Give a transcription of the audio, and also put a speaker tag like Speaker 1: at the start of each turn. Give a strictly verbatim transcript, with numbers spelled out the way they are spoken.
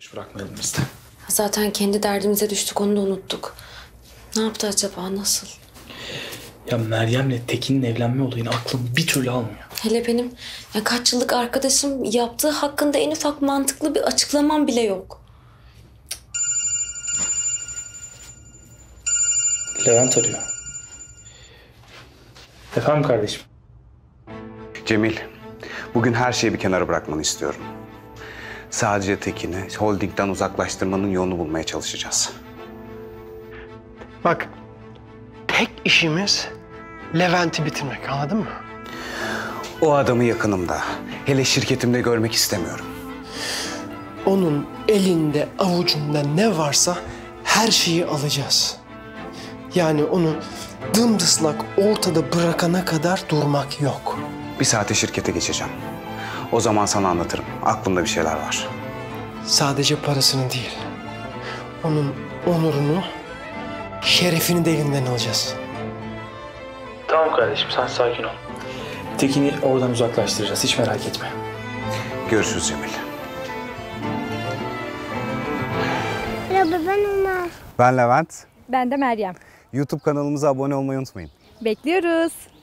Speaker 1: Bırakmayalım biz de.
Speaker 2: Zaten kendi derdimize düştük, onu da unuttuk. Ne yaptı acaba, nasıl?
Speaker 1: Ya Meryem'le Tekin'in evlenme olayını aklım bir türlü almıyor.
Speaker 2: Hele benim ya kaç yıllık arkadaşım, yaptığı hakkında en ufak mantıklı bir açıklamam bile yok.
Speaker 1: Levent arıyor. Efendim kardeşim?
Speaker 3: Cemil, bugün her şeyi bir kenara bırakmanı istiyorum. Sadece Tekin'i holdingden uzaklaştırmanın yolunu bulmaya çalışacağız.
Speaker 4: Bak, tek işimiz Levent'i bitirmek, anladın mı?
Speaker 3: O adamı yakınımda, hele şirketimde görmek istemiyorum.
Speaker 4: Onun elinde, avucunda ne varsa her şeyi alacağız. Yani onu dımdızlak ortada bırakana kadar durmak yok.
Speaker 3: Bir saate şirkete geçeceğim. O zaman sana anlatırım. Aklımda bir şeyler var.
Speaker 4: Sadece parasını değil, onun onurunu, şerefini de elinden alacağız.
Speaker 1: Tamam kardeşim, sen sakin ol. Tekin'i oradan uzaklaştıracağız, hiç merak etme.
Speaker 3: Görüşürüz Cemil.
Speaker 5: Merhaba, ben Ömer.
Speaker 6: Ben Levent.
Speaker 7: Ben de Meryem.
Speaker 6: YouTube kanalımıza abone olmayı unutmayın.
Speaker 7: Bekliyoruz.